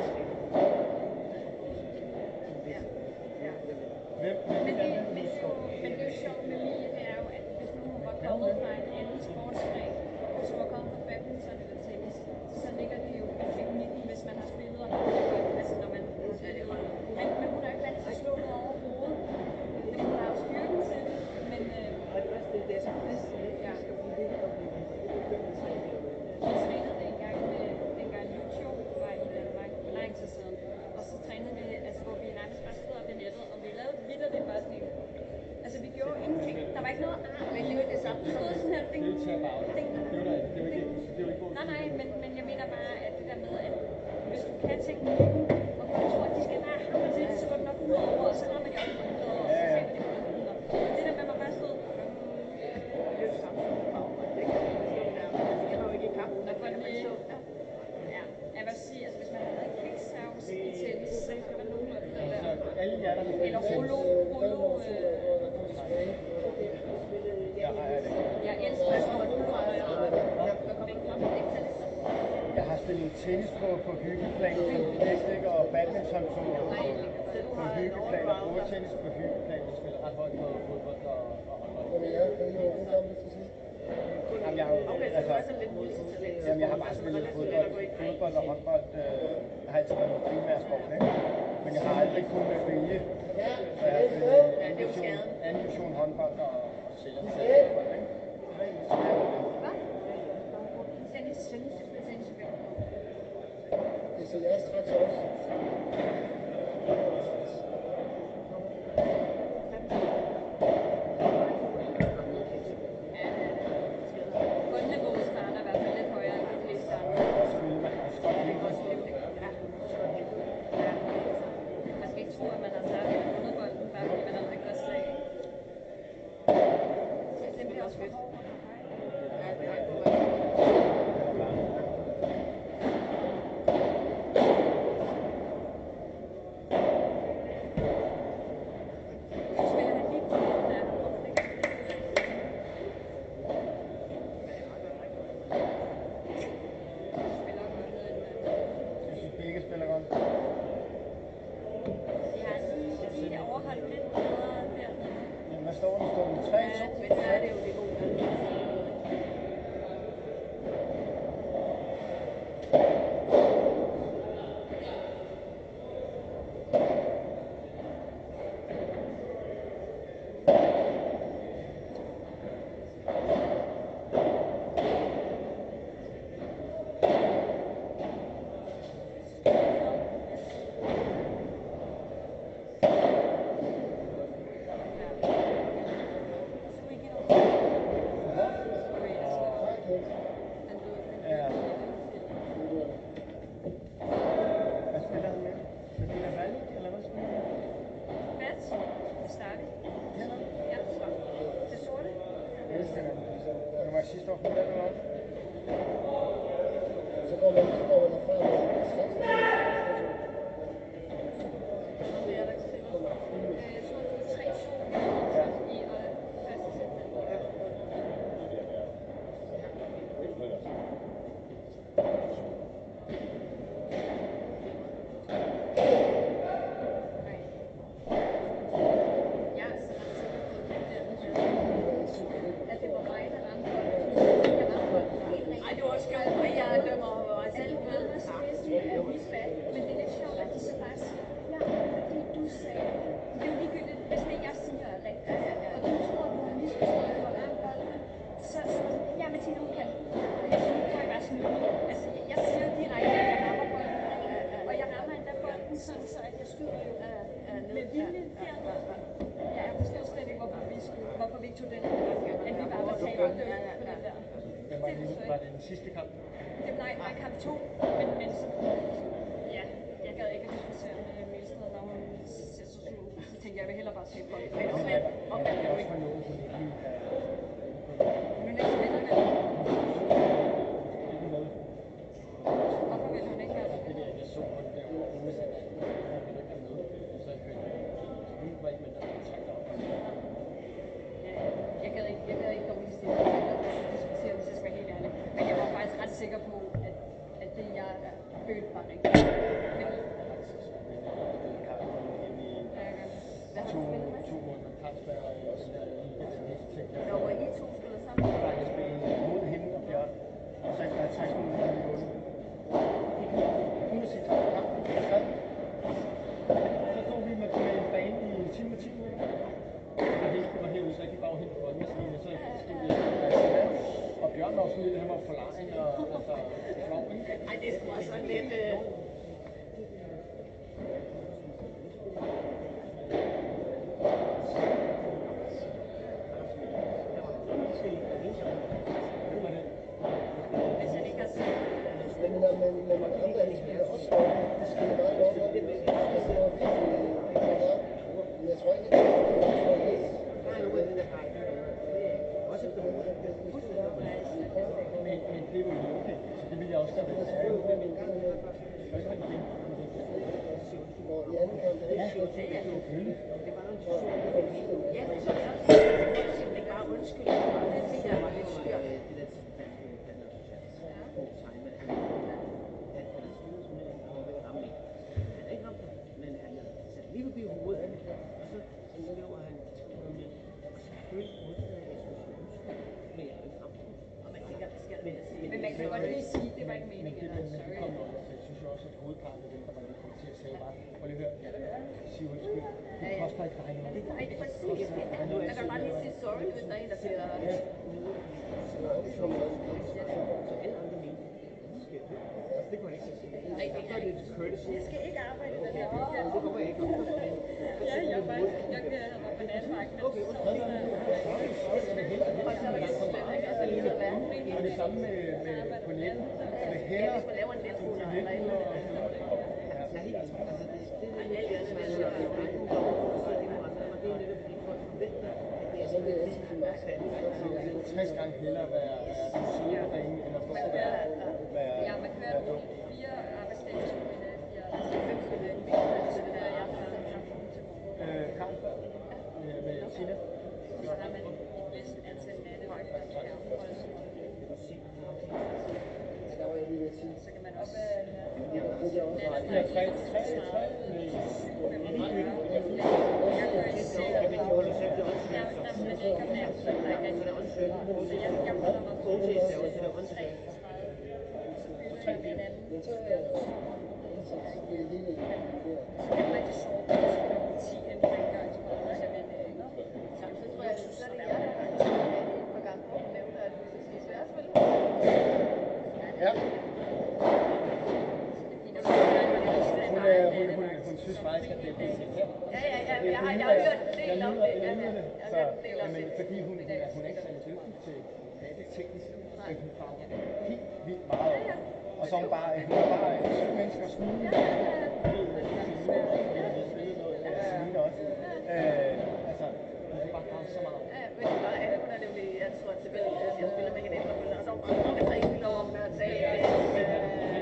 Hvem? Men det, men, det er jo, men det er jo sjovt med Mie, det er jo, at hvis nu hun var kommet fra en anden sportsgren, som var kommet fra badminton eller tennis, så ligger det jo i teknikken, hvis man har spillet og har det godt, altså når man... Men, men hun er jo ikke vant til at slå noget over hovedet, fordi hun har jo styrken til det, men... Øh, Og det er også det, det er så fast, at jeg skal blive det, og blive det. Vi trænede det engang med, dengang YouTube var i Danmark for lang tid siden, og så trænede vi, altså hvor vi nærmest bare stod op i nettet, og vi lavede vitterligt bare sådan en, altså vi gjorde ingenting, der var ikke noget arm, men det var det samme, vi stod sådan her, ding, ding, ding, ding. Nej, nej, men, men jeg mener bare, at det der med, at hvis du kan teknikken, og folk tror, at de skal bare hamre til det, så går det nok ud over, og så rammer de også på det over, og så taber de på det videre. Det der med, at man bare stod, Det er jo samme som baggrund, det kan man stå der, men altså, jeg har jo ikke i kampen, der kan man stå der. ja, jeg vil sige, altså hvis man har lavet kickserves i tennis, så kan man nogenlunde det der. Alle jer, der Eller rullo, rullo, øh, jeg elsker at rullo, og jeg kom ikke frem, ikke til det. Jeg har spillet tennis på, på hyggeplan, ikke? Og badminton på, på, på hyggeplan, og bordtennis på hyggeplan. Jeg spiller ret højt på fodbold og, og håndbold. Jamen, jeg har jo, Okay, så altså, du er sådan lidt multitalent. jamen, jeg har bare spillet fodbold, fodbold og håndbold. Øh, jeg har altid været min primære sport, ikke? Men jeg har aldrig kunnet vælge. Så jeg har spillet anden division, anden division håndbold og, og sjældent selv fodbold, ikke? Så jeg har det. Hvad? Tennis, tennis, jeg spiller tennis i fem år. Det er så jeg straks også. Bundniveauet starter i hvert fald lidt højere end de fleste andre. Man skal ikke tro, at man har startet med bundebolden, bare fordi man har lagt godt slag. Den bliver også for hård. går man, så går man derfra med seks Det er der ikke sikkert. Øh, Jeg tror, det er tre to i og første september. Jeg er så ret sikker på, at den der, at det var mig, der ramte bolden. Jeg ramte bolden helt rigtigt. Ej, det var også skønt, og jeg dømmer over os. Alle ved mig så bedst, at jeg er bag. Men det er lidt sjovt, at de så bare siger, ja, fordi du sagde, det er jo ligegyldigt, hvis det jeg siger er rigtigt. Og du tror, du har misforstået, at du har ramt bolden. Så, så ja, Martina, hun kan. Jeg synes, nu kan jeg bare snyde. Altså, jeg, jeg siger direkte, at jeg rammer bolden. Og jeg rammer endda bolden, sådan så at jeg skyder jo med vilje dernede. Ja, jeg forstår slet ikke, hvorfor vi, skulle, hvorfor vi ikke tog den. At vi bare var taget og dømt på den der. Men var det, var det den sidste kamp? Det nej, nej, kamp to, men, men så, ja, jeg gad ikke at diskutere med Milstad, når hun ser så sur ud. Så tænkte jeg, jeg vil hellere bare se på det. Men Men omvendt, er der omvendt er jo også ikke. for noget, hun ikke lige er... Hun er næsten vinder med. Ikke noget. Hvorfor vil hun ikke være Det det? der, jeg så på det der over ude, så jeg vil ikke have noget. Og så hørte jeg, hun var ikke med, der var tre der var. Ja, jeg gad ikke, jeg gad ikke dårligt stille og diskutere, hvis jeg skal være helt ærlig. Men jeg var faktisk ret sikker på, at, at det jeg følte var rigtigt. Fordi, To, to måneder Carlsberg og den der liga, den næste ting. Når var I to spillet sammen? Der jeg spillede mod hende og Bjørn. Og så er jeg tres minutter i måneden. Kun at sige tak for kampen. Så stod vi med en bane i en time og ti minutter. Og det var herude, så jeg gik bare hen på boldmaskinen, og så stod jeg og Bjørn var også ude, han var for lang, og altså, flov, ikke? Ej, det er sgu også sådan lidt... Øh... hvis han ikke har set Men, men, men, men mange andre de spiller også godt. Det spiller meget godt. Og det var virkelig godt. Men jeg tror ikke, at det er Også efter men, men det var jo okay. Så det ville jeg også gøre. Det er jo ikke min gang. Jeg ikke have det. Og i anden kamp, det er jo selvfølgelig. det var noget diskussion. Ja, det så jeg også. Jeg kan simpelthen ikke bare undskylde. Det synes jeg var lidt skørt. Det der han er ikke ramt det, men han er sat lige forbi hovedet, og så løber han og så følte modstanderen, jeg synes, jeg husker, men jeg har ikke ramt det. Og man tænker, hvad skal der være at sige? Men man kan godt lige sige, at det var ikke Men meningen. det, eller men, men det sorry. kom jo også. Jeg synes jo også, at hovedparten af dem, der var lidt kommet til at sige bare, prøv lige at høre, sig undskyld. Det koster ikke dig noget. Nej, præcis. Man kan bare lige sige sorry, hvis der er en, der siger... Så alle andre mente, altså det kunne han ikke sige. Nej, det Så er det courtesy. Jeg skal ikke arbejde den her weekend. Det håber jeg ikke. Ja, jeg er faktisk, jeg kan være på nattevagt, men så Og så er det heller Og så er der svømning, og så lige så være. og det samme med, med på nettet. Og det Ja, heller hvis man laver en netruller eller et eller andet. Ja, helt enig. Altså det, det er lidt det andet, man siger, at der er ikke nogen dog, og så er det og det er netop fordi folk forventer, at det er sådan en lille tres gange hellere være, være den søde derinde, end at stå man der kører, og være, ja, man kører være dum. fire arbejdsdage, så vil jeg de er fem til det bedste, så det der, jeg har sådan kampen til morgen. Øh, Carlsberg øh, med Tina. Og så har man et vist antal nattevagter, der kan holde sig om det. Der var jeg lige ved at sige. Så kan man også Det er tre, tre, tre. syv femogfyrre. Jeg kører i seks. Men de holder selv det også. Ja, der er det ikke om natten, så der er ikke rigtig. Så jeg, jeg holder mig på O J er også det tre åndssvagt. tredive. Så bytter jeg med en anden. Så kan man ikke sove på ti inden rengøring, så kommer jeg men Så tror jeg, så er det jeg, der har sagt et par gange, hvor hun nævner, at vi skal sige sværspil. Ja. Hun, er, hun, hun, hun synes faktisk, at det er det her. Ja, ja, ja, jeg har, jeg har hørt en del om det. Jeg Ja, nyder det. jeg Så, har hørt en del om jamen, det. fordi hun, hun, er, hun er ikke særlig dygtig til det tekniske, men hun farver helt vildt meget op. Og så er hun bare, hun er bare et sygt menneske og smule. Jeg har spillet noget af Selina også. Øh, altså, hun kan bare farve så meget op. Ja, men det var alle, hun er nemlig, jeg tror, at jeg spiller med hende efterfølgende, og så var hun altså ikke lov om at tale.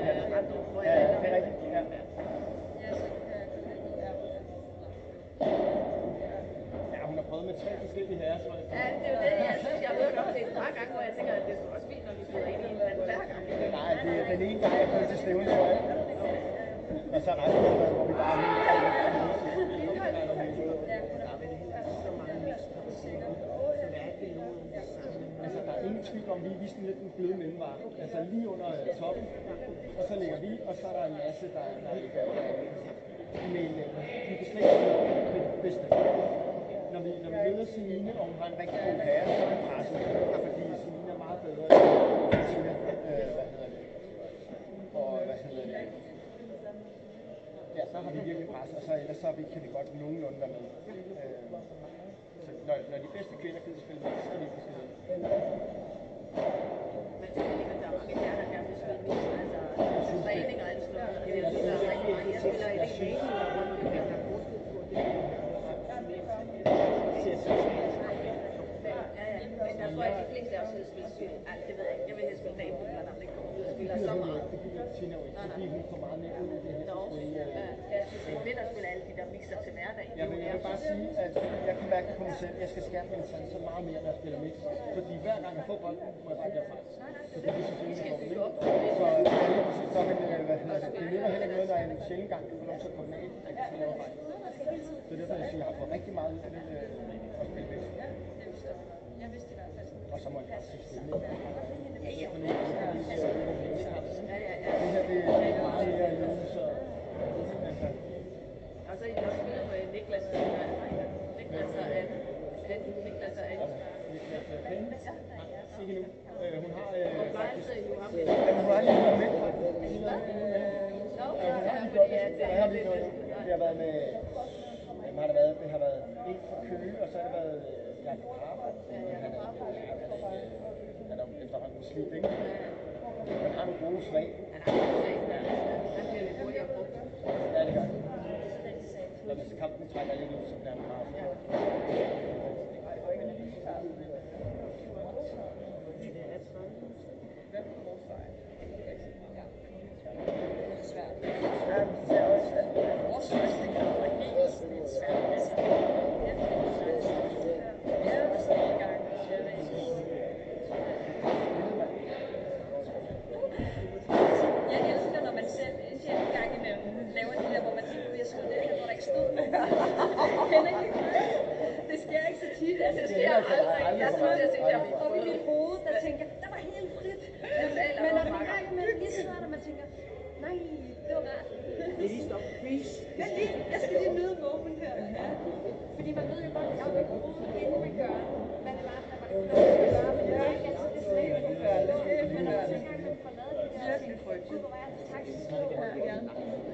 den ene gang jeg kom til stævne, tror jeg. Og så resten af året, hvor vi bare er helt Der er vel heller ikke så mange mixer på scenen, så det er ikke nogen af de samme. Altså, der er ingen tvivl om, vi er sådan lidt en bløde mellemvare. Altså lige under øh, toppen, og så ligger vi, og så er der en masse, der, der ligger med en vi kan slet ikke nå det bedste. Når vi, når vi møder Celine, og hun har en rigtig god herre, så er det presset, fordi Celine er meget bedre end Tina, øh, hvad hedder det, og hvad hedder det, ja, så har vi virkelig pres, og så ellers så vi, kan vi godt nogenlunde være med. Øh, så når, når de bedste kvinder gider spille med, så er vi ikke skide. Men det er ikke, at der er mange her, der gerne vil spille mix, altså træning og alt sådan noget, og det er jo der er rigtig mange. Jeg spiller i det hele, og rundt om der er forskel på det. Ja, ja, men jeg tror, at de fleste af os vil spille syg. Ej, det ved jeg ikke. Jeg vil helst spille damebord, når der ikke kommer ud og spiller så meget. Det gider Tina jo ikke, fordi hun får meget mere ud af det her. Nå, ja, jeg synes, det er fedt at spille alle de der mixer til hverdag. Jeg vil, jeg vil bare sige, at jeg kan mærke på mig selv, at jeg skal skærpe min sans så meget mere, når jeg spiller mix. Fordi hver gang jeg får bolden, må jeg bare gøre fejl. Fordi det synes jeg ikke er godt. Så så vil det, hvad hedder det, det nytter heller ikke noget, når jeg en sjældent gang kan få lov til at komme af, at jeg skal lave fejl. Det er derfor, jeg siger, at jeg har fået rigtig meget ud af det at spille mix. Jeg vidste i hvert fald. Og så må jeg bare sige stille. Ja, ja. Men nu er det så Ja, ja, ja. det her, det er meget mere alene, så altså. Og så er I også spillet med Niklas, Niklas og Anne. Niklas og Anne. Niklas og Anne? Ikke nu. Øh, hun har øh, Hvor plejer I nu ham? ja, hun har lige været med. Nå, Ja, hun har lige gjort det. Jeg har lige noget. Det har været med, hvem har det været? Det har været en fra Køge, og så har det været Jakob Harbour. Han er, han er jo efterhånden slidt, ikke? Han har nogle gode slag. Han har en sag, der han bliver lidt hurtigere brugt. Ja, det gør han. Når hvis kampen trækker lidt ud, så bliver han meget fint. Det er træt. Hvem på vores vej? Det er svært. Svært, det er også svært. Vores første kamp var helt svært. Altså, jeg er også i gang. Jeg elsker, når man selv en gang imellem laver de der, hvor man tænker, at jeg skriver det her, hvor der ikke stod noget. Kender I det? Det sker ikke så tit. Altså, det sker aldrig. Jeg tror, jeg tænker, jeg får i mit hoved, der tænker, der var helt frit. Men når man gang imellem lige sidder, og man tænker, nej, det var rart. Lige stop, please. Jeg, lige, jeg skal lige nyde moment her. Ja. Fordi man ved jo godt, at jeg vil bruge inden man gør, hvad det var, der var det kloge at gøre, men det var ikke altid det slet ikke gør. Men når man tænker, at man får lavet det der, og tænker, gud, hvor var jeg taktisk klog. Ja, gerne.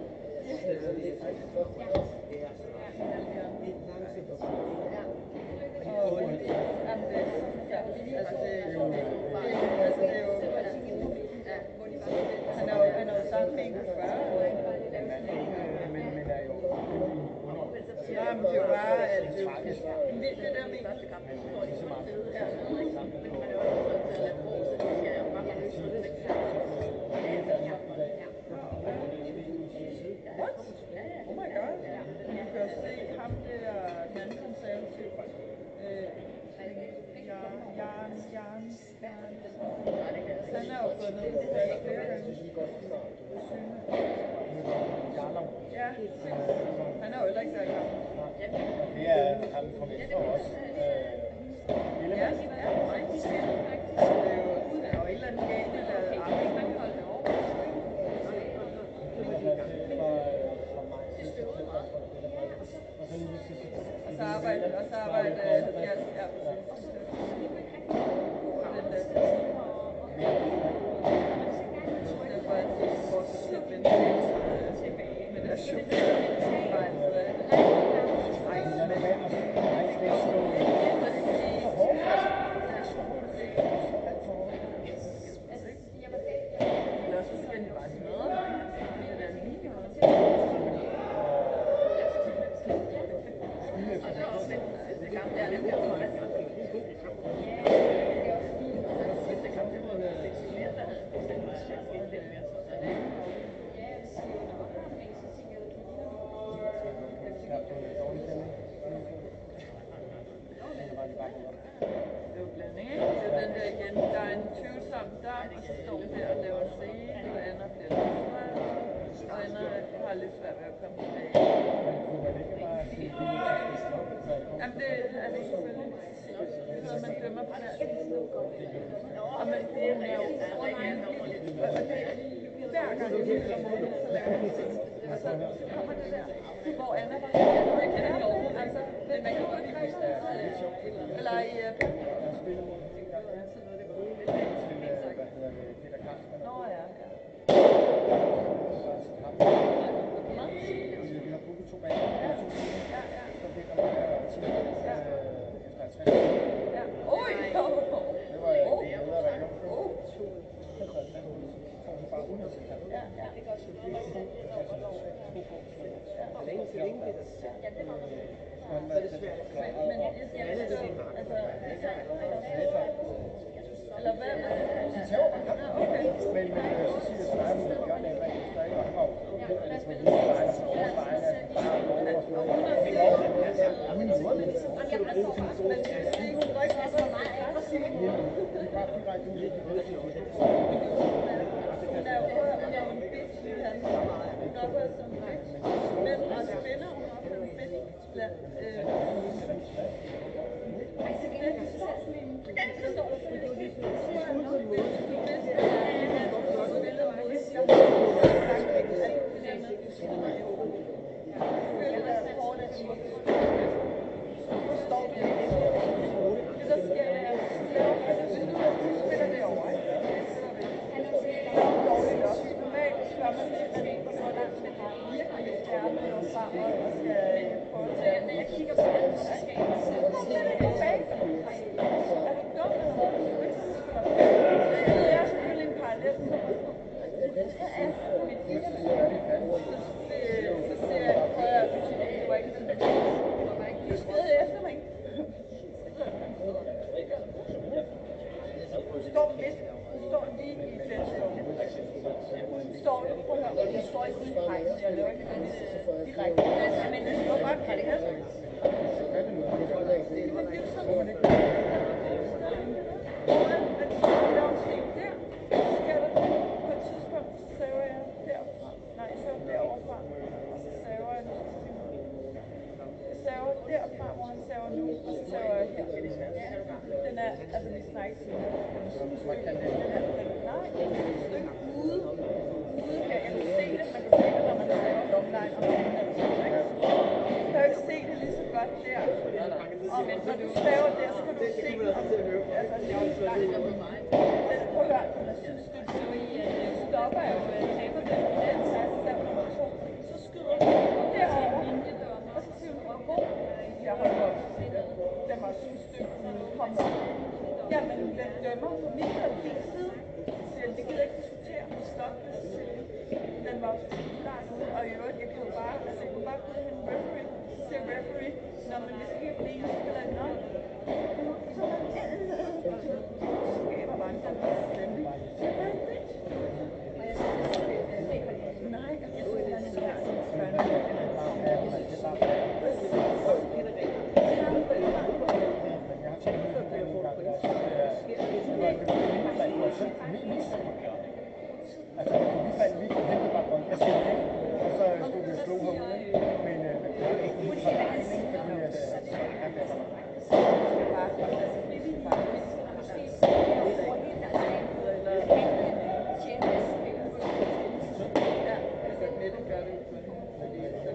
Han er jo, han er jo sammen med en fyrre. Ja, men det er jo bare, at det er jo vildt det der med. What? Oh my god. Du kan se ham der, den anden konservativ. Jan, Jan, Jan, Jan. Han er jo gået ned på plads flere gange. Ja, han er jo heller ikke der i gang. Det er ham fra Venstre også. Ja, ja, faktisk. Det er jo, der er jo et eller andet galt med der arbejde. Og så arbejde, og så arbejde, ja, ja, præcis. Den der team. Derfor er det fortsat til at vende med deres chokarbejde. Ej, Jeg vil gerne eller så skal de bare smadre mig. Det der lige noget. Og så også det gamle der, det bliver meget samtidig. Det gamle, det må være sektioneret, der havde bestemt mig selv lidt mere sådan. Ja, jeg vil sige, under opvarmning, så tænker jeg, at det ligner noget. Det er jo blanding, ikke? Det er den der igen, der er en tvivlsom dom, og så står hun der og laver scene, og bliver frustreret, og ender har lidt svært ved at komme tilbage. Kunne man ikke bare sige, at vi skal stoppe, så jeg kommer? Jamen det er det selvfølgelig. Det er noget, man dømmer på der. Og man det er jo og det hver gang jeg føler mig, så laver jeg ting. Og så kommer det der, hvor Anna var sådan, jeg kender lov. Altså, men man kan godt lide det. Eller i Japan. Jeg spiller mod en gang til, hvad hedder det, Peter Carlsen. Nå ja, ja. Vi har booket to baner, Ja, to timer, ja, ja. så vinder man her time Ja. efter halvtreds minutter. Ja. Oj! Det var Oh. det bedre at være jomfru. Oh. Så hun bare uden at sætte ham. Ja, ja. Men er det svært at klare Men jeg jeg vil stå, altså, eller hvad? Så tager man Ja, okay. Men, men øh, så siger jeg, så er det jo en rigtig stærk og han var jo helt på hele vejen, og på vejen, at bare over og sådan noget. Det var også den her, uden noget, men så kan du bruge sin sol. Men det er ikke så ikke så meget aggressivt. Det er bare direkte ud i det røde til det. Hun er jo både hun er jo en bitch i hans hun opfører sig som en bitch. Men også kvinder, hun opfører en bitch blandt øh, altså det er det står sådan en der står der fordi det er en bitch to bitch og så billeder mod sig og sagt alt det der med du skal mig jo føler dig hårdt at du forstår du ikke det der sker er at hvis du spiller det over ikke normalt gør man det, at man går langt med det virkelig stærne og sammen og skal prøve at tage. Jeg kigger på det, så skal jeg ikke se. Hvorfor er det ikke okay? Er du dum eller hvad? Det er selvfølgelig en parallel. Så er mit kigger på det, så ser jeg, prøver jeg at sige, det var ikke sådan, du skrev efter mig. Du står midt, du står lige i flæsrummet. Står du, prøv at høre, jeg står ikke ude i hegnet, jeg laver ikke den direkte. Men det står bare kan det her. Men det er jo sådan, man ikke gør. Hvor at du laver en ting der, så sker der det. På et tidspunkt, så saver jeg derfra. Nej, jeg saver deroverfra. Og så saver jeg, jeg saver derfra, hvor han saver nu, og så saver jeg her. Den er, altså vi snakker ikke til det. Den er, nej, den er et stykke ude. Ude her, jeg kan se det, man kan se det, når man saver longline og longline. Du kan jo ikke se det lige så godt der. Og når du saver der, så kan du se det. Altså, det er jo langt op i mig. Prøv at høre, den er synes du, så stopper jeg jo med at hæve den. Den tager sav nummer to. Så skyder du derovre. Og så siger hun, hvor jeg holder op. Den var synes du, kom op. Jamen, den dømmer på min og din side. Så siger jeg, det gider ikke diskutere. Stop det, så siger jeg. Den var jo klart ud, og i øvrigt, jeg kunne bare, altså jeg kunne bare gå hen referee, så siger referee, når man hvis ikke er den ene spiller en nok, så er man så skaber bare en god stemning. Så er bare en bitch. Nej, jeg synes, det er svært at spørge noget. Jeg har tænkt på det nogle gange, at det var det var så mest altså, vi fandt vi hentede bare bolden, jeg siger ikke, og så stod vi og slog herude, men det var ikke helt fra vejen, fordi at han der var bare altså, det er bare måske over hele deres eller tjene Ja, altså Mette gør det, fordi så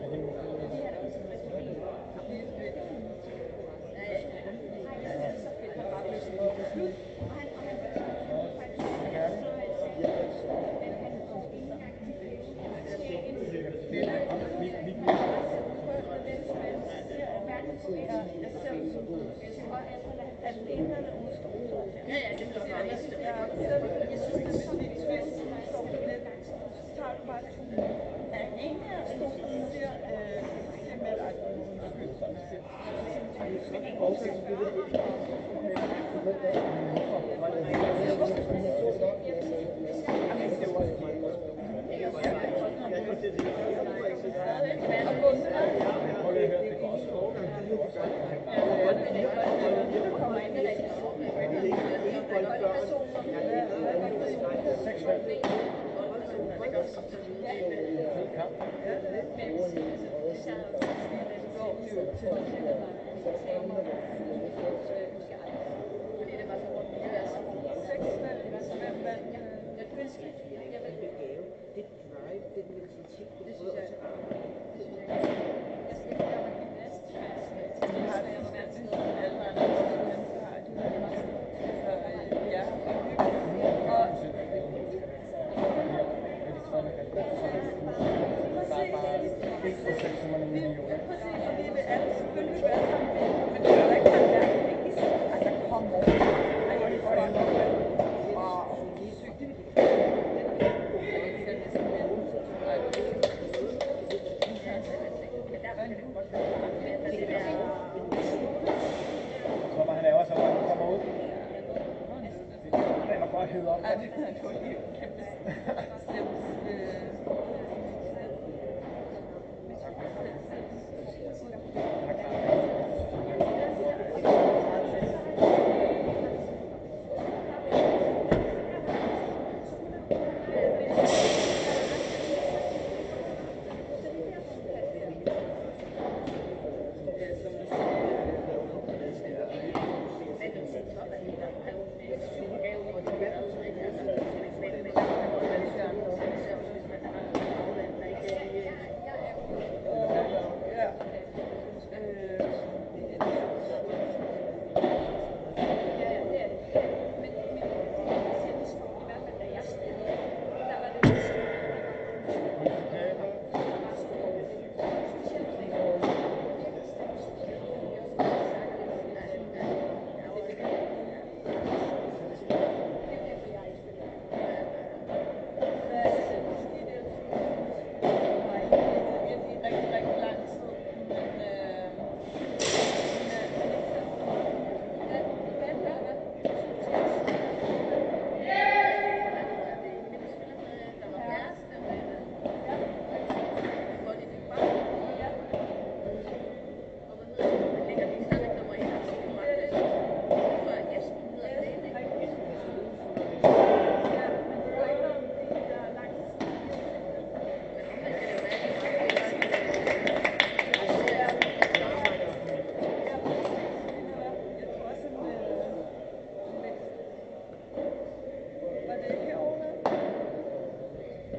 at den ene er udstået. Ja, ja, det bliver bare næste. Jeg synes, det er lidt twist, så lidt, så tager du bare to. Er en her stod, og så siger, øh, så siger med, at du må undskylde, som jeg siger. Og bunden er. Prøv lige at høre, det går også over. Seks fem. Ja, Det er en fed kamp. ja, det er det. Men jeg vil sige, altså, hvis jeg havde sagt sådan, at det går jo til det var eksamen, så jeg husker aldrig. Fordi det var så rundt, det var så seks valg, det var så hvem valg, jeg, jeg ønsker, jeg vil. Det gave, det drive, den mentalitet, du Det prøver synes at jeg, tage det synes jeg ikke. Jeg skal ikke gøre mig gymnast, jeg skal til det, så jeg var vant til noget. Ja, og præcis, og vi vil alle selvfølgelig være sammen med, men det er jo ikke han der. Altså, kom over. Ej, hvor er det flot. Wow, sygt. Jeg tror bare, han er også, at han kommer ud. Den er bare hed op. Ja, det er